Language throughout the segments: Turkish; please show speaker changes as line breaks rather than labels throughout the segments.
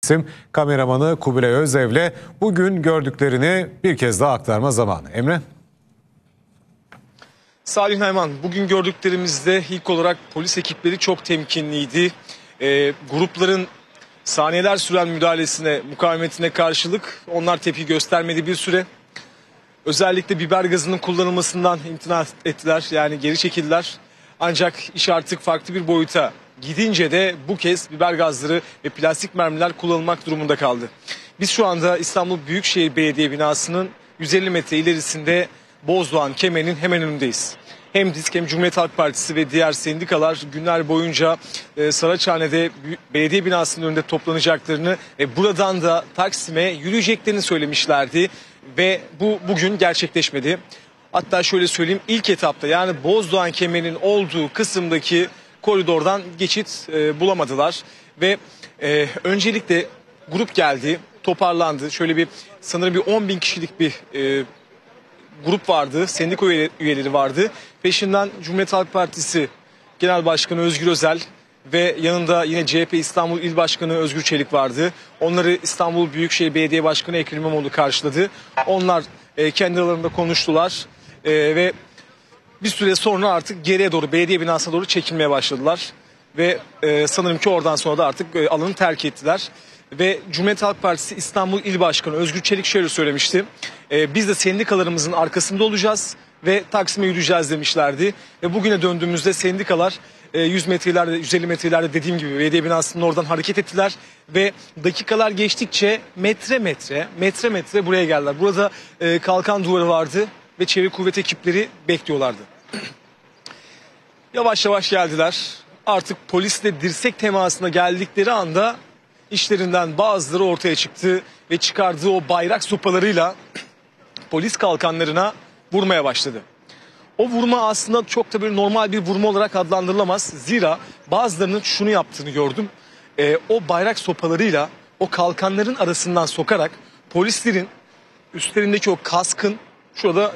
Kameramanı Kubilay Özev'le bugün gördüklerini bir kez daha aktarma zamanı. Emre?
Salih Nayman, bugün gördüklerimizde ilk olarak polis ekipleri çok temkinliydi. Grupların saniyeler süren müdahalesine, mukavemetine karşılık onlar tepki göstermedi bir süre. Özellikle biber gazının kullanılmasından imtina ettiler, yani geri çekildiler. Ancak iş artık farklı bir boyuta gidince de bu kez biber gazları ve plastik mermiler kullanılmak durumunda kaldı. Biz şu anda İstanbul Büyükşehir Belediye binasının 150 metre ilerisinde Bozdoğan Kemer'in hemen önündeyiz. Hem DİSK hem Cumhuriyet Halk Partisi ve diğer sendikalar günler boyunca Saraçhane'de belediye binasının önünde toplanacaklarını ve buradan da Taksim'e yürüyeceklerini söylemişlerdi ve bu bugün gerçekleşmedi. Hatta şöyle söyleyeyim, ilk etapta yani Bozdoğan Kemer'in olduğu kısımdaki koridordan geçit bulamadılar ve öncelikle grup geldi, toparlandı. Şöyle bir sanırım bir 10.000 kişilik bir grup vardı, sendika üyeleri vardı. Peşinden Cumhuriyet Halk Partisi Genel Başkanı Özgür Özel ve yanında yine CHP İstanbul İl Başkanı Özgür Çelik vardı. Onları İstanbul Büyükşehir Belediye Başkanı Ekrem İmamoğlu karşıladı. Onlar kendi aralarında konuştular ve bir süre sonra artık geriye doğru, belediye binasına doğru çekilmeye başladılar. Ve sanırım ki oradan sonra da artık alanı terk ettiler. Ve Cumhuriyet Halk Partisi İstanbul İl Başkanı Özgür Çelik şöyle söylemişti. Biz de sendikalarımızın arkasında olacağız ve Taksim'e yürüyeceğiz demişlerdi. Ve bugüne döndüğümüzde sendikalar 100 metrelerde, 150 metrelerde dediğim gibi belediye binasının oradan hareket ettiler. Ve dakikalar geçtikçe metre metre buraya geldiler. Burada kalkan duvarı vardı ve çevik kuvvet ekipleri bekliyorlardı. Yavaş yavaş geldiler. Artık polisle dirsek temasına geldikleri anda işlerinden bazıları ortaya çıktı ve çıkardığı o bayrak sopalarıyla polis kalkanlarına vurmaya başladı. O vurma aslında çok da böyle normal bir vurma olarak adlandırılamaz. Zira bazılarının şunu yaptığını gördüm. O bayrak sopalarıyla o kalkanların arasından sokarak polislerin üstlerindeki o kaskın, şurada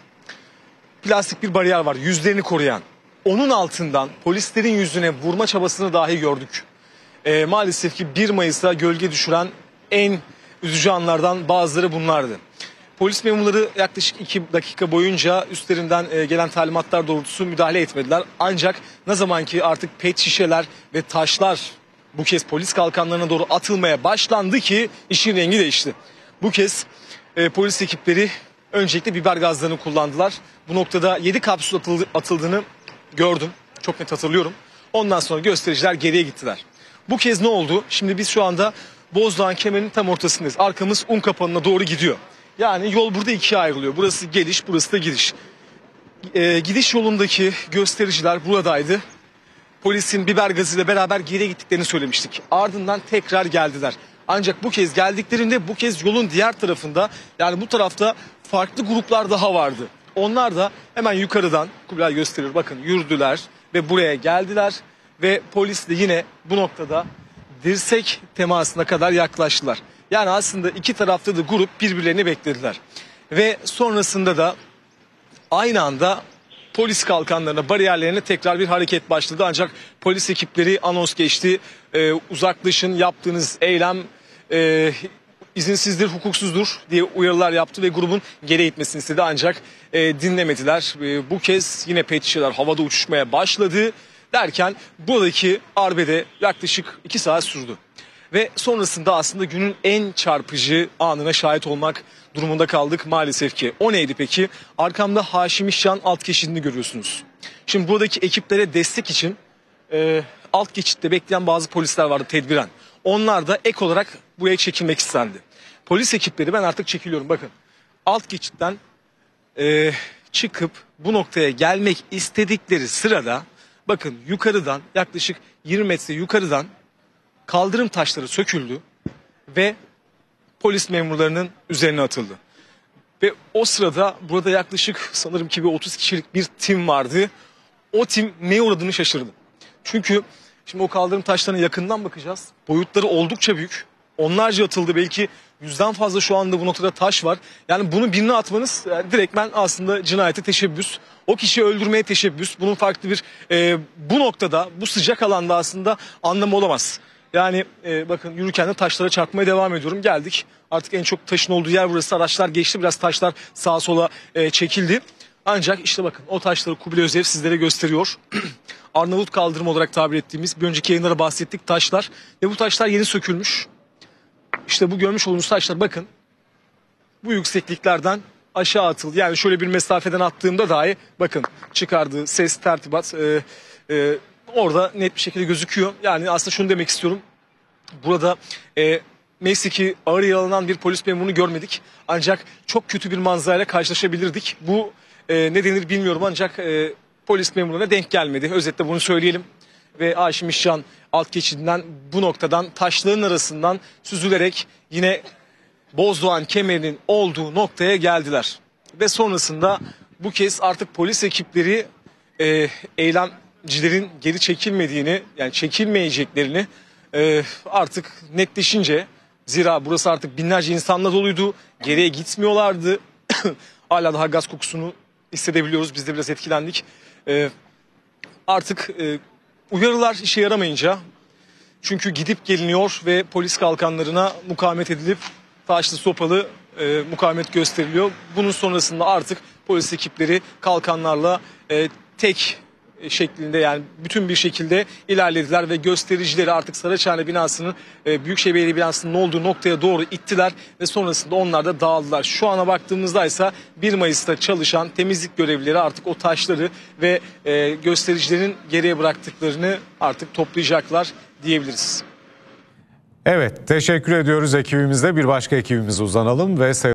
plastik bir bariyer var, yüzlerini koruyan. Onun altından polislerin yüzüne vurma çabasını dahi gördük. Maalesef ki 1 Mayıs'a gölge düşüren en üzücü anlardan bazıları bunlardı. Polis memurları yaklaşık 2 dakika boyunca üstlerinden gelen talimatlar doğrultusu müdahale etmediler. Ancak ne zaman ki artık pet şişeler ve taşlar bu kez polis kalkanlarına doğru atılmaya başlandı ki işin rengi değişti. Bu kez polis ekipleri öncelikle biber gazlarını kullandılar. Bu noktada 7 kapsül atıldığını gördüm. Çok net hatırlıyorum. Ondan sonra göstericiler geriye gittiler. Bu kez ne oldu? Şimdi biz şu anda Bozdoğan Kemer'in tam ortasındayız. Arkamız Unkapanı'na doğru gidiyor. Yani yol burada ikiye ayrılıyor. Burası geliş, burası da gidiş. Gidiş yolundaki göstericiler buradaydı. Polisin biber gazıyla beraber geriye gittiklerini söylemiştik. Ardından tekrar geldiler. Ancak bu kez geldiklerinde bu kez yolun diğer tarafında, yani bu tarafta farklı gruplar daha vardı. Onlar da hemen yukarıdan, Kubilay gösteriyor, bakın yürüdüler ve buraya geldiler. Ve polis de yine bu noktada dirsek temasına kadar yaklaştılar. Yani aslında iki tarafta da grup birbirlerini beklediler. Ve sonrasında da aynı anda polis kalkanlarına, bariyerlerine tekrar bir hareket başladı. Ancak polis ekipleri anons geçti. Uzaklaşın, yaptığınız eylem izinsizdir, hukuksuzdur diye uyarılar yaptı ve grubun geri gitmesini istedi. Ancak dinlemediler. Bu kez yine pet şişeler havada uçuşmaya başladı. Derken buradaki arbede yaklaşık 2 saat sürdü. Ve sonrasında aslında günün en çarpıcı anına şahit olmak durumunda kaldık maalesef ki. O neydi peki? Arkamda Haşim İşcan alt geçidini görüyorsunuz. Şimdi buradaki ekiplere destek için alt geçitte bekleyen bazı polisler vardı tedbiren. Onlar da ek olarak buraya çekilmek istendi. Polis ekipleri, ben artık çekiliyorum bakın. Alt geçitten çıkıp bu noktaya gelmek istedikleri sırada bakın yukarıdan, yaklaşık 20 metre yukarıdan kaldırım taşları söküldü ve polis memurlarının üzerine atıldı. Ve o sırada burada yaklaşık sanırım ki bir 30 kişilik bir tim vardı. O tim neye uğradığını şaşırdı. Çünkü şimdi o kaldırım taşlarına yakından bakacağız. Boyutları oldukça büyük. Onlarca atıldı, belki 100'den fazla şu anda bu noktada taş var. Yani bunu birine atmanız direktmen aslında cinayete teşebbüs. O kişiyi öldürmeye teşebbüs. Bunun farklı bir bu noktada, bu sıcak alanda aslında anlamı olamaz. Yani bakın yürürken de taşlara çarpmaya devam ediyorum. Geldik. Artık en çok taşın olduğu yer burası. Araçlar geçti. Biraz taşlar sağa sola çekildi. Ancak işte bakın o taşları Kubilay Özev sizlere gösteriyor. Arnavut kaldırım olarak tabir ettiğimiz, bir önceki yayınlara bahsettik, taşlar. Ve bu taşlar yeni sökülmüş. İşte bu görmüş olduğunuz taşlar bakın. Bu yüksekliklerden aşağı atıldı. Yani şöyle bir mesafeden attığımda dahi bakın çıkardığı ses, tertibat orada net bir şekilde gözüküyor. Yani aslında şunu demek istiyorum. Burada neyse ki ağır yaralanan bir polis memurunu görmedik. Ancak çok kötü bir manzarayla karşılaşabilirdik. Bu ne denir bilmiyorum, ancak polis memuruna denk gelmedi. Özetle bunu söyleyelim. Ve Haşim İşcan alt geçidinden bu noktadan taşların arasından süzülerek yine Bozdoğan kemerinin olduğu noktaya geldiler. Ve sonrasında bu kez artık polis ekipleri eylemcilerin geri çekilmediğini, yani çekilmeyeceklerini artık netleşince, zira burası artık binlerce insanla doluydu, geriye gitmiyorlardı. Hala daha gaz kokusunu hissedebiliyoruz, biz de biraz etkilendik. Artık uyarılar işe yaramayınca, çünkü gidip geliniyor ve polis kalkanlarına mukavemet edilip taşlı sopalı mukavemet gösteriliyor. Bunun sonrasında artık polis ekipleri kalkanlarla tek şeklinde, yani bütün bir şekilde ilerlediler ve göstericileri artık Saraçhane binasının, Büyükşehir Belediye binasının olduğu noktaya doğru ittiler ve sonrasında onlar da dağıldılar. Şu ana baktığımızda ise 1 Mayıs'ta çalışan temizlik görevlileri artık o taşları ve göstericilerin geriye bıraktıklarını artık toplayacaklar diyebiliriz.
Evet, teşekkür ediyoruz ekibimizle. Bir başka ekibimize uzanalım ve